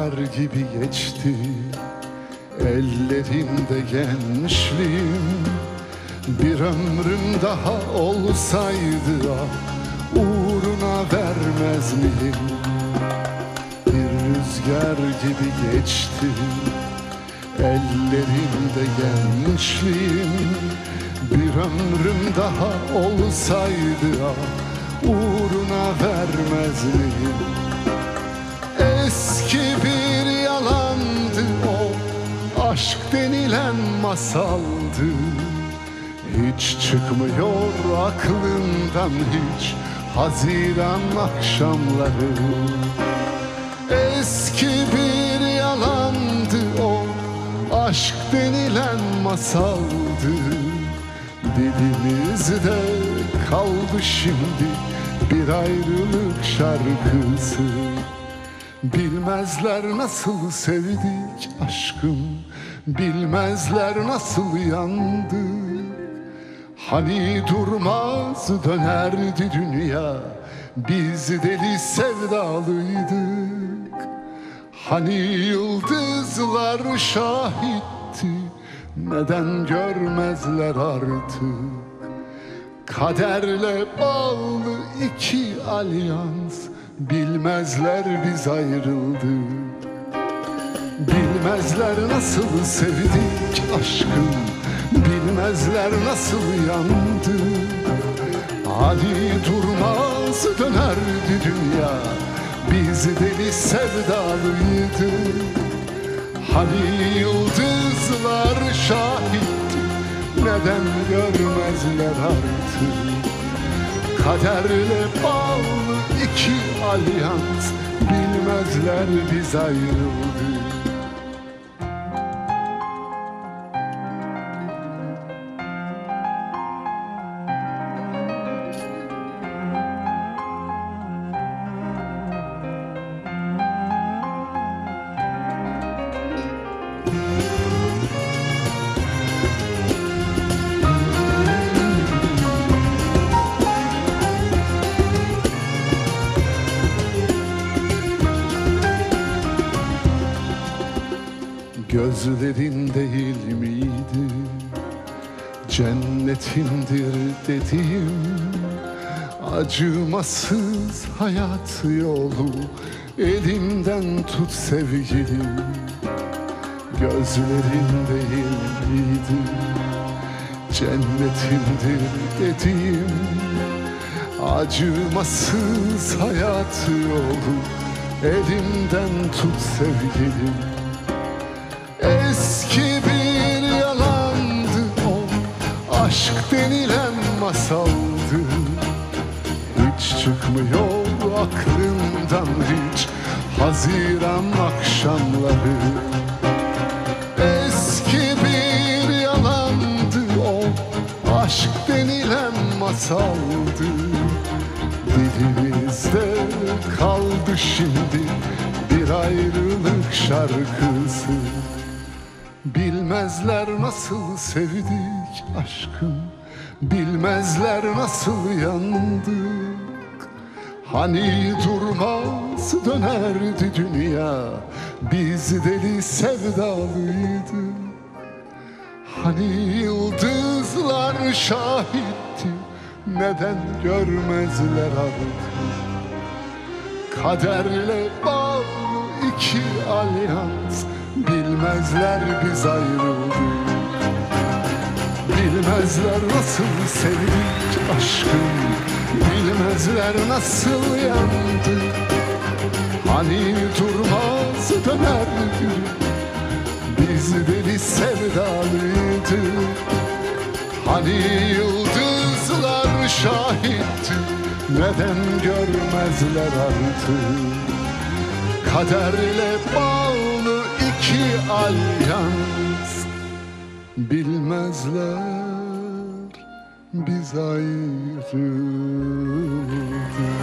rüzgar gibi geçti ellerinde gençliğim. Bir ömrüm daha olsaydı uğruna vermez miyim? Bir rüzgar gibi geçti ellerimde gençliğim. Bir ömrüm daha olsaydı uğruna vermez miyim? Eski bir yalandı o, aşk denilen masaldı. Hiç çıkmıyor aklımdan hiç Haziran akşamları. Eski bir yalandı o, aşk denilen masaldı. Dilimizde kaldı şimdi bir ayrılık şarkısı. Bilmezler nasıl sevdik aşkım, bilmezler nasıl yandık. Hani durmaz dönerdi dünya, biz deli sevdalıydık. Hani yıldızlar şahitti, neden görmezler artık? Kaderle bağlı iki alyans, bilmezler biz ayrıldık. Bilmezler nasıl sevdik aşkım, bilmezler nasıl yandık. Hadi durmaz dönerdi dünya, biz deli sevdalıydık. Hani yıldızlar şahitti, neden görmezler artık? Kaderle bağlı iki alyans, bilmezler biz ayrıldık. Gözlerin değil miydi cennetindir dediğim? Acımasız hayat yolu elimden tut sevgilim. Gözlerin değil miydi cennetindir dediğim? Acımasız hayat yolu elimden tut sevgilim. Eski bir yalandı o, aşk denilen masaldı. Hiç çıkmıyor aklımdan hiç Haziran akşamları. Eski bir yalandı o, aşk denilen masaldı. Dilimizde kaldı şimdi bir ayrılık şarkısı. Bilmezler nasıl sevdik aşkım, bilmezler nasıl yandık. Hani durmaz dönerdi dünya, biz deli sevdalıydık. Hani yıldızlar şahitti, neden görmezler artık? Kaderle bağlı iki alyans, bilmezler biz ayrıldık. Bilmezler nasıl sevdik aşkım, bilmezler nasıl yandık. Hani durmaz dönerdi, biz deli sevdalıydık. Hani yıldızlar şahitti, neden görmezler artık? Kaderle bağlı iki alyans, bilmezler biz ayrıldık.